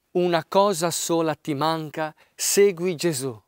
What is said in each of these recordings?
una cosa sola ti manca, segui Gesù.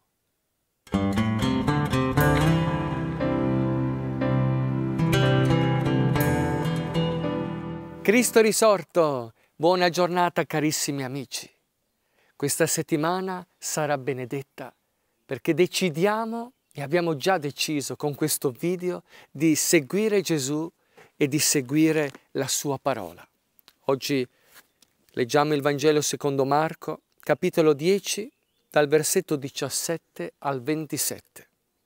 Cristo risorto! Buona giornata carissimi amici. Questa settimana sarà benedetta perché decidiamo e abbiamo già deciso con questo video di seguire Gesù e di seguire la sua parola. Oggi leggiamo il Vangelo secondo Marco, capitolo 10, dal versetto 17 al 27.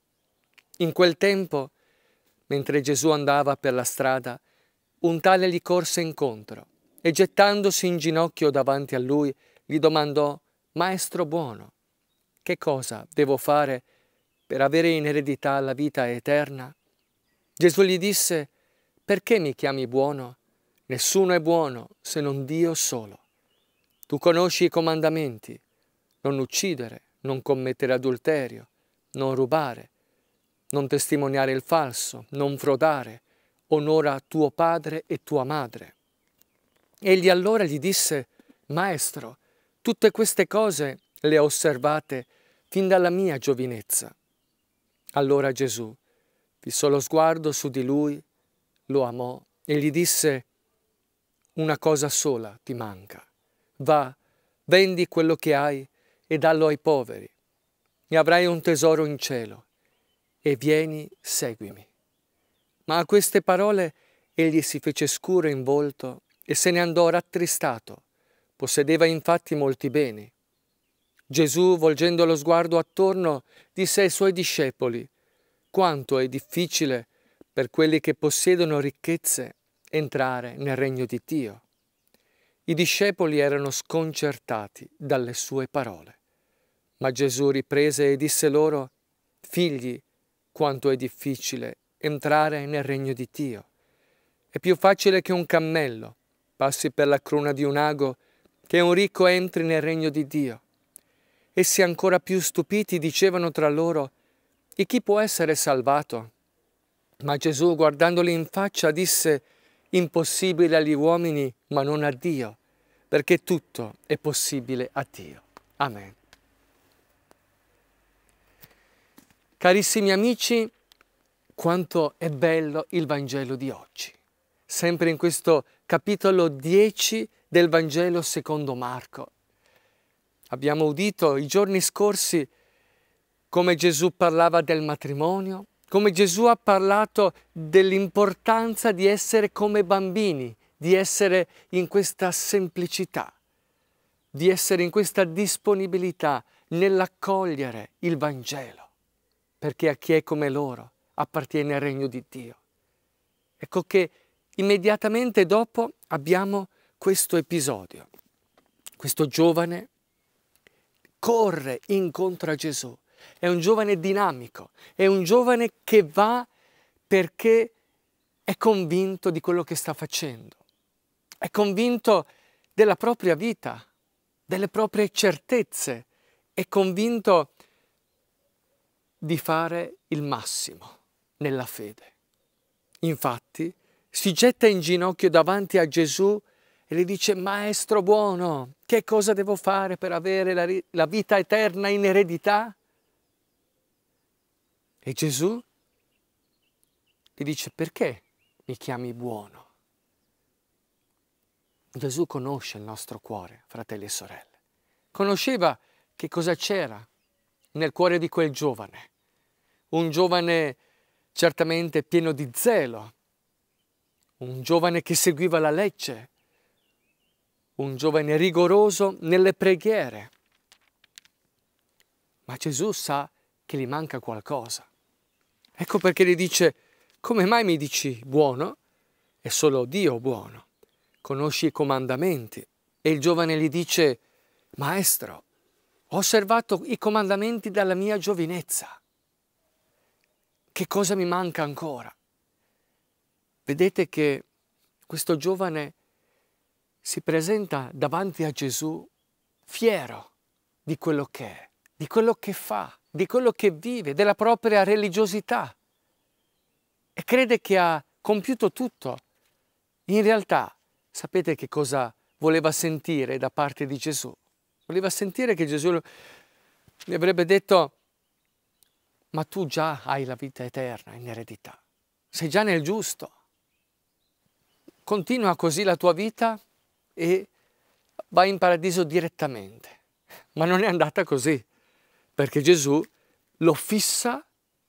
In quel tempo, mentre Gesù andava per la strada, un tale gli corse incontro e gettandosi in ginocchio davanti a lui, gli domandò: «Maestro buono, che cosa devo fare per avere in eredità la vita eterna?» Gesù gli disse: «Perché mi chiami buono? Nessuno è buono se non Dio solo. Tu conosci i comandamenti: non uccidere, non commettere adulterio, non rubare, non testimoniare il falso, non frodare, onora tuo padre e tua madre». Egli allora gli disse: «Maestro, tutte queste cose le ho osservate fin dalla mia giovinezza». Allora Gesù fissò lo sguardo su di lui, lo amò e gli disse: «Una cosa sola ti manca. Va, vendi quello che hai e dallo ai poveri, e avrai un tesoro in cielo, e vieni, seguimi». Ma a queste parole egli si fece scuro in volto e se ne andò rattristato. Possedeva infatti molti beni. Gesù, volgendo lo sguardo attorno, disse ai suoi discepoli: «Quanto è difficile per quelli che possiedono ricchezze entrare nel regno di Dio». I discepoli erano sconcertati dalle sue parole. Ma Gesù riprese e disse loro: «Figli, quanto è difficile entrare nel regno di Dio. È più facile che un cammello passi per la cruna di un ago che un ricco entri nel regno di Dio». Essi ancora più stupiti dicevano tra loro: «E chi può essere salvato?» Ma Gesù, guardandoli in faccia, disse: «Impossibile agli uomini, ma non a Dio, perché tutto è possibile a Dio». Amen. Carissimi amici, quanto è bello il Vangelo di oggi. Sempre in questo capitolo 10 del Vangelo secondo Marco. Abbiamo udito i giorni scorsi come Gesù parlava del matrimonio, come Gesù ha parlato dell'importanza di essere come bambini, di essere in questa semplicità, di essere in questa disponibilità nell'accogliere il Vangelo, perché a chi è come loro appartiene al regno di Dio. Ecco che immediatamente dopo abbiamo questo episodio. Questo giovane corre incontro a Gesù. È un giovane dinamico, è un giovane che va perché è convinto di quello che sta facendo, è convinto della propria vita, delle proprie certezze, è convinto di fare il massimo nella fede. Infatti si getta in ginocchio davanti a Gesù e gli dice: «Maestro buono, che cosa devo fare per avere la vita eterna in eredità?» E Gesù gli dice: «Perché mi chiami buono?» Gesù conosce il nostro cuore, fratelli e sorelle. Conosceva che cosa c'era nel cuore di quel giovane. Un giovane certamente pieno di zelo, un giovane che seguiva la legge, un giovane rigoroso nelle preghiere. Ma Gesù sa che gli manca qualcosa. Ecco perché gli dice: «Come mai mi dici buono? È solo Dio buono. Conosci i comandamenti». E il giovane gli dice: «Maestro, ho osservato i comandamenti dalla mia giovinezza. Che cosa mi manca ancora?» Vedete che questo giovane si presenta davanti a Gesù fiero di quello che è, di quello che fa, di quello che vive, della propria religiosità, e crede che ha compiuto tutto. In realtà, sapete che cosa voleva sentire da parte di Gesù? Voleva sentire che Gesù gli avrebbe detto: ma tu già hai la vita eterna in eredità, sei già nel giusto. Continua così la tua vita e vai in paradiso direttamente. Ma non è andata così, perché Gesù lo fissa,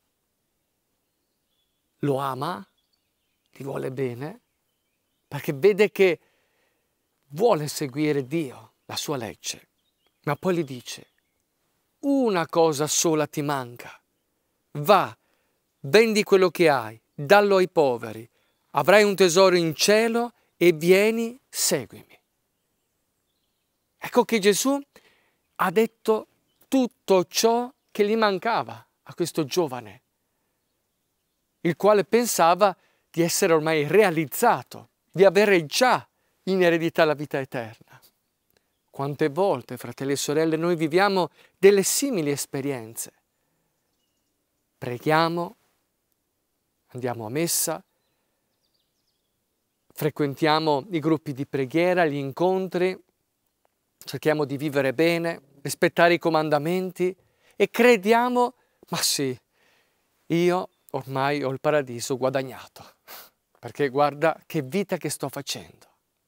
lo ama, gli vuole bene, perché vede che vuole seguire Dio, la sua legge. Ma poi gli dice: una cosa sola ti manca. Va, vendi quello che hai, dallo ai poveri, avrai un tesoro in cielo e vieni, seguimi. Ecco che Gesù ha detto tutto ciò che gli mancava a questo giovane, il quale pensava di essere ormai realizzato, di avere già in eredità la vita eterna. Quante volte, fratelli e sorelle, noi viviamo delle simili esperienze. Preghiamo, andiamo a messa, frequentiamo i gruppi di preghiera, gli incontri, cerchiamo di vivere bene, rispettare i comandamenti e crediamo: ma sì, io ormai ho il paradiso guadagnato, perché guarda che vita che sto facendo.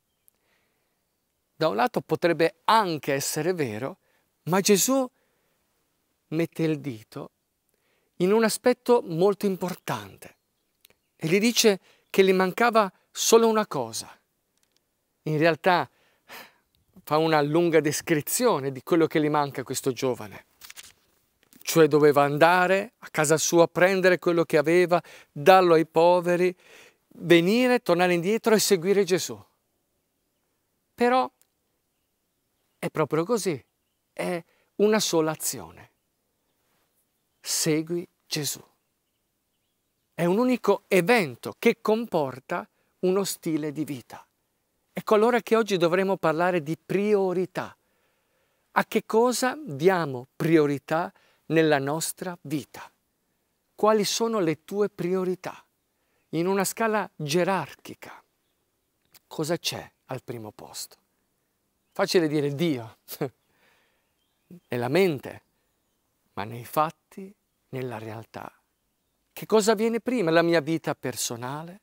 Da un lato potrebbe anche essere vero, ma Gesù mette il dito in un aspetto molto importante e gli dice che gli mancava solo una cosa. In realtà fa una lunga descrizione di quello che gli manca a questo giovane. Cioè doveva andare a casa sua a prendere quello che aveva, darlo ai poveri, venire, tornare indietro e seguire Gesù. Però è proprio così, è una sola azione. Segui Gesù. È un unico evento che comporta uno stile di vita. Ecco allora che oggi dovremo parlare di priorità. A che cosa diamo priorità nella nostra vita? Quali sono le tue priorità? In una scala gerarchica, cosa c'è al primo posto? Facile dire Dio, nella mente, ma nei fatti, nella realtà. Che cosa viene prima? La mia vita personale,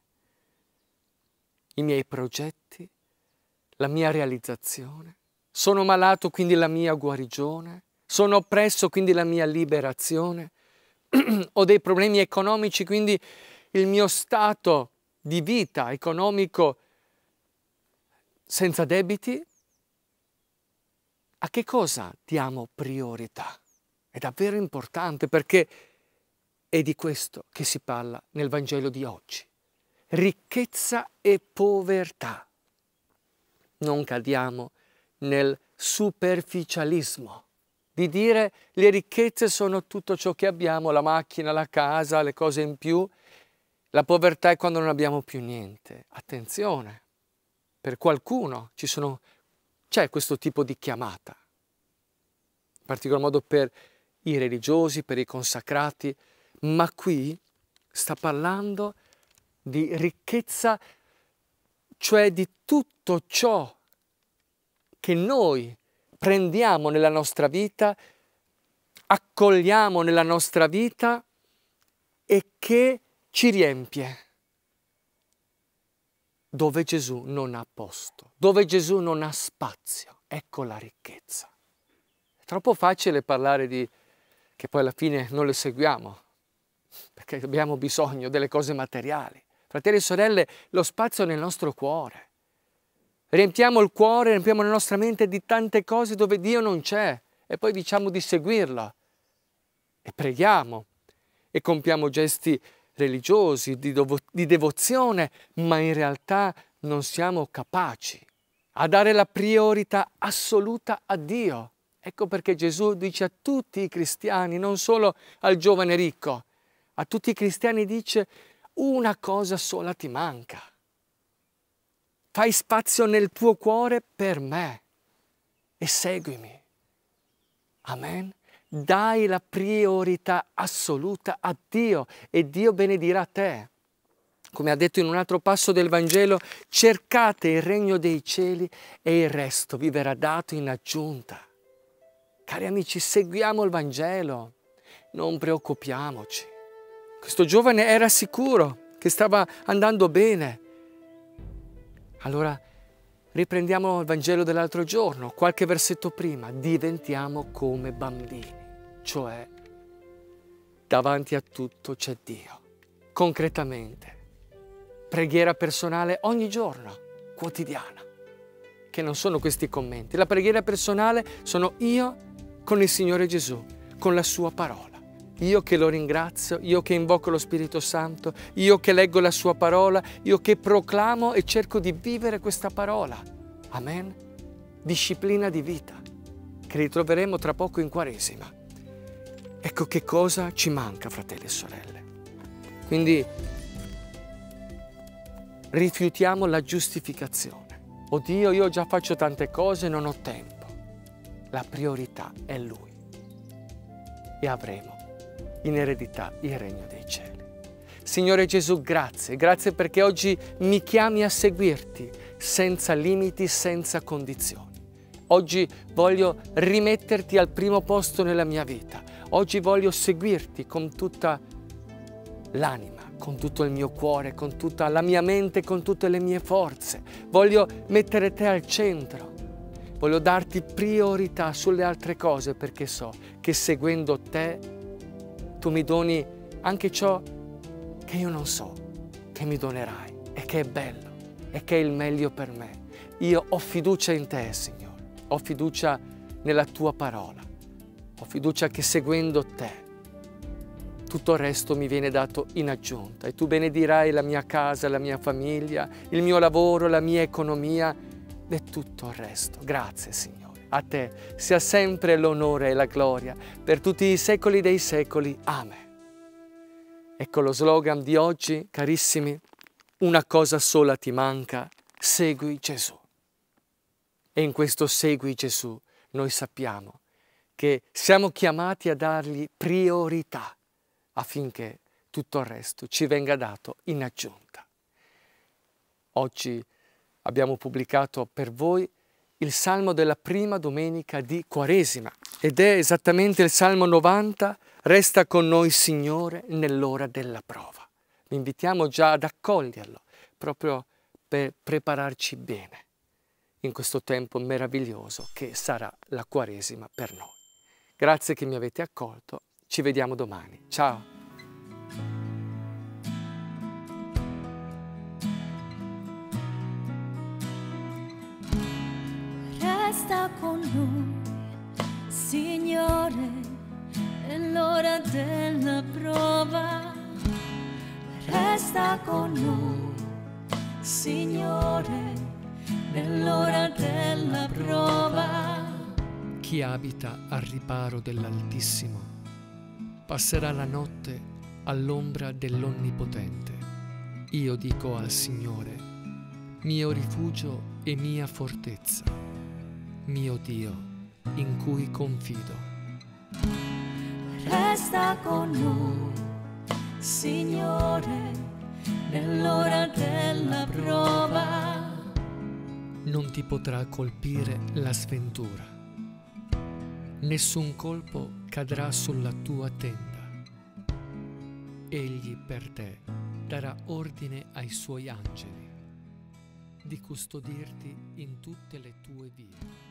i miei progetti, la mia realizzazione? Sono malato, quindi la mia guarigione? Sono oppresso, quindi la mia liberazione? Ho dei problemi economici, quindi il mio stato di vita economico senza debiti? A che cosa diamo priorità? È davvero importante perché è di questo che si parla nel Vangelo di oggi. Ricchezza e povertà. Non cadiamo nel superficialismo di dire le ricchezze sono tutto ciò che abbiamo, la macchina, la casa, le cose in più. La povertà è quando non abbiamo più niente. Attenzione, per qualcuno c'è questo tipo di chiamata, in particolar modo per i religiosi, per i consacrati, ma qui sta parlando di ricchezza, cioè di tutto ciò che noi prendiamo nella nostra vita, accogliamo nella nostra vita e che ci riempie. Dove Gesù non ha posto, dove Gesù non ha spazio, ecco la ricchezza. È troppo facile parlare di che poi alla fine non le seguiamo, perché abbiamo bisogno delle cose materiali. Fratelli e sorelle, lo spazio è nel nostro cuore. Riempiamo il cuore, riempiamo la nostra mente di tante cose dove Dio non c'è e poi diciamo di seguirlo e preghiamo e compiamo gesti religiosi, di devozione, ma in realtà non siamo capaci a dare la priorità assoluta a Dio. Ecco perché Gesù dice a tutti i cristiani, non solo al giovane ricco, a tutti i cristiani dice: una cosa sola ti manca. Fai spazio nel tuo cuore per me e seguimi. Amen. Dai la priorità assoluta a Dio e Dio benedirà te. Come ha detto in un altro passo del Vangelo, cercate il regno dei cieli e il resto vi verrà dato in aggiunta. Cari amici, seguiamo il Vangelo, non preoccupiamoci. Questo giovane era sicuro che stava andando bene. Allora riprendiamo il Vangelo dell'altro giorno, qualche versetto prima. Diventiamo come bambini, cioè davanti a tutto c'è Dio. Concretamente, preghiera personale ogni giorno, quotidiana, che non sono questi commenti. La preghiera personale sono io con il Signore Gesù, con la sua parola. Io che lo ringrazio, io che invoco lo Spirito Santo, io che leggo la sua parola, io che proclamo e cerco di vivere questa parola. Amen? Disciplina di vita, che ritroveremo tra poco in Quaresima. Ecco che cosa ci manca, fratelli e sorelle. Quindi rifiutiamo la giustificazione. Oddio, io già faccio tante cose, non ho tempo. La priorità è Lui. E avremo in eredità il regno dei cieli. Signore Gesù, grazie perché oggi mi chiami a seguirti senza limiti, senza condizioni. Oggi voglio rimetterti al primo posto nella mia vita. Oggi voglio seguirti con tutta l'anima, con tutto il mio cuore, con tutta la mia mente, con tutte le mie forze. Voglio mettere te al centro. Voglio darti priorità sulle altre cose perché so che seguendo te tu mi doni anche ciò che io non so, che mi donerai e che è bello e che è il meglio per me. Io ho fiducia in te, Signore, ho fiducia nella tua parola, ho fiducia che seguendo te tutto il resto mi viene dato in aggiunta e tu benedirai la mia casa, la mia famiglia, il mio lavoro, la mia economia e tutto il resto. Grazie, Signore. A te sia sempre l'onore e la gloria per tutti i secoli dei secoli. Amen. Ecco lo slogan di oggi, carissimi. Una cosa sola ti manca, segui Gesù. E in questo segui Gesù noi sappiamo che siamo chiamati a dargli priorità affinché tutto il resto ci venga dato in aggiunta. Oggi abbiamo pubblicato per voi il Salmo della prima domenica di Quaresima ed è esattamente il Salmo 90, resta con noi Signore nell'ora della prova. Vi invitiamo già ad accoglierlo proprio per prepararci bene in questo tempo meraviglioso che sarà la Quaresima per noi. Grazie che mi avete accolto, ci vediamo domani. Ciao! Resta con noi, Signore, nell'ora della prova. Resta con noi, Signore, nell'ora della prova. Chi abita al riparo dell'Altissimo passerà la notte all'ombra dell'Onnipotente. Io dico al Signore, mio rifugio e mia fortezza, mio Dio in cui confido. Resta con noi, Signore, nell'ora della prova. Non ti potrà colpire la sventura, nessun colpo cadrà sulla tua tenda. Egli per te darà ordine ai suoi angeli di custodirti in tutte le tue vie.